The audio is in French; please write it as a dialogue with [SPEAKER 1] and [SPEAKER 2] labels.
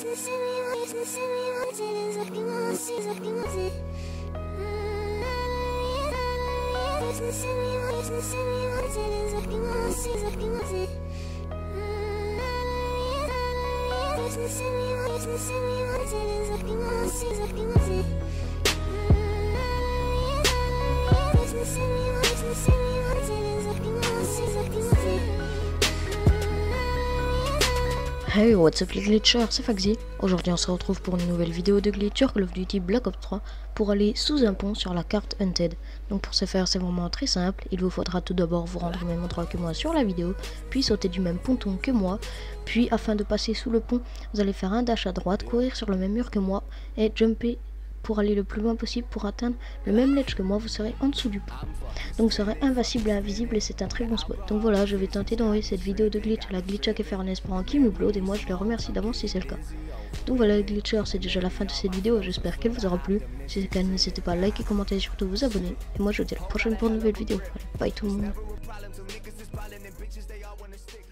[SPEAKER 1] Hey, what's up les glitchers, c'est Faxi. Aujourd'hui on se retrouve pour une nouvelle vidéo de glitch sur Call of Duty Black Ops 3 pour aller sous un pont sur la carte Hunted. Donc pour ce faire c'est vraiment très simple, il vous faudra tout d'abord vous rendre au même endroit que moi sur la vidéo, puis sauter du même ponton que moi, puis afin de passer sous le pont, vous allez faire un dash à droite, courir sur le même mur que moi et jumper pour aller le plus loin possible pour atteindre le même ledge que moi, vous serez en dessous du pont. Donc vous serez invincible et invisible et c'est un très bon spot. Donc voilà, je vais tenter d'envoyer cette vidéo de glitch à la Glitchak FR en espérant qu'il m'upload et moi je les remercie d'avance si c'est le cas. Donc voilà les glitchers, c'est déjà la fin de cette vidéo, j'espère qu'elle vous aura plu. Si c'est le cas, n'hésitez pas à liker, commenter et surtout vous abonner. Et moi je vous dis à la prochaine pour une nouvelle vidéo. Allez, bye tout le monde.